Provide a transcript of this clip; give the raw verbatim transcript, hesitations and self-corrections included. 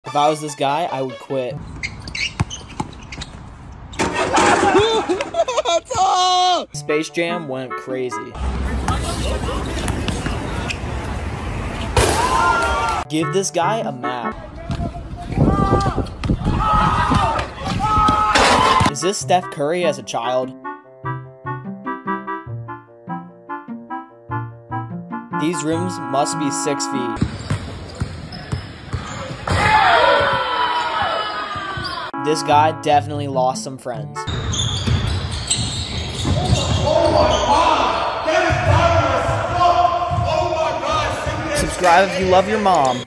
If I was this guy, I would quit. Space Jam went crazy. Give this guy a map. Is this Steph Curry as a child? These rooms must be six feet. This guy definitely lost some friends. Subscribe if you love your mom.